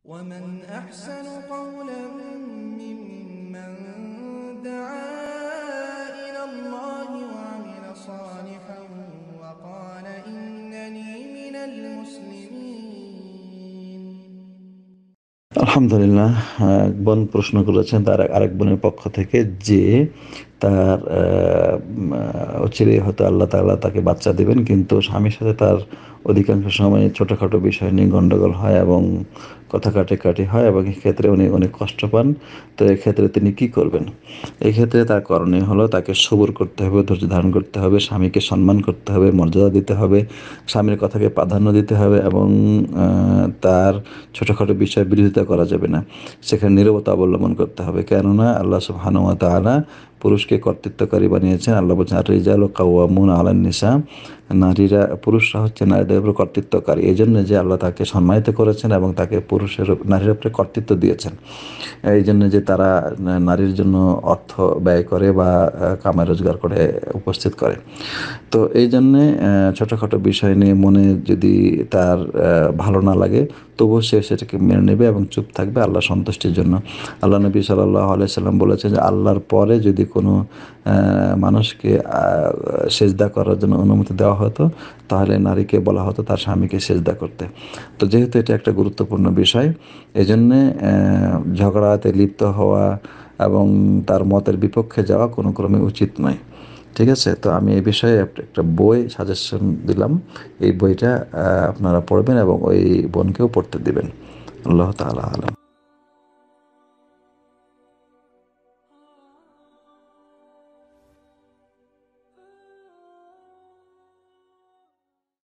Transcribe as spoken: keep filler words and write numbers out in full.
ومن أحسن قولا ممن دعا إلى الله وعمل صالحا وقال إنني من المسلمين। আলহামদুলিল্লাহ। এক বোন প্রশ্ন করেছেন তার আরেক বোনের পক্ষ থেকে যে তার অচিরেই হয়তো আল্লাহ তাআলা তাকে বাচ্চা দেবেন, কিন্তু স্বামীর সাথে তার অধিকাংশ সময় ছোটোখাটো বিষয় নিয়ে গণ্ডগোল হয় এবং কথা কাটাকাটি হয় এবং এক্ষেত্রে উনি অনেক কষ্ট পান। তো এক্ষেত্রে তিনি কি করবেন? এক্ষেত্রে তার করণীয় হলো তাকে সবুর করতে হবে, ধৈর্য ধারণ করতে হবে, স্বামীকে সম্মান করতে হবে, মর্যাদা দিতে হবে, স্বামীর কথাকে প্রাধান্য দিতে হবে এবং তার ছোটোখাটো বিষয়ে বিরোধিতা করা যাবে না, সেখানে নীরবতা অবলম্বন করতে হবে। কেননা আল্লাহ সুবহানাহু ওয়া তাআলা পুরুষকে কর্তৃত্বকারী বানিয়েছেন। আল্লাহ বলছেন আর রিজালু কাওয়ামুনা আলান নিসা, নারীরা পুরুষরা হচ্ছে নারীদের উপর কর্তৃত্বকারী। এই জন্য যে আল্লাহ তাকে সম্মানিত করেছেন এবং তাকে পুরুষের নারীর উপরে কর্তৃত্ব দিয়েছেন। এই জন্য যে তারা নারীর জন্য অর্থ ব্যয় করে বা কামাই রোজগার করে উপস্থিত করে। তো এই জন্যে ছোটোখাটো বিষয় নিয়ে মনে যদি তার ভালো না লাগে তবুও সে সেটাকে মেনে নেবে এবং চুপ থাকবে আল্লাহ সন্তুষ্টির জন্য। আল্লাহ নবী সাল্লাল্লাহু আলাইহি সাল্লাম বলেছেন যে আল্লাহর পরে যদি কোনো মানুষকে সেজদা করার জন্য অনুমতি দেওয়া হতো তাহলে নারীকে বলা হতো তার স্বামীকে সেজদা করতে। তো যেহেতু এটা একটা গুরুত্বপূর্ণ বিষয়, এই জন্যে ঝগড়াতে লিপ্ত হওয়া এবং তার মতের বিপক্ষে যাওয়া কোনো ক্রমে উচিত নয়। ঠিক আছে? তো আমি এই বিষয়ে একটা বই সাজেশন দিলাম। এই বইটা আপনারা পড়বেন এবং ওই বোনকেও পড়তে দিবেন। আল্লাহ তাআলা আলাম।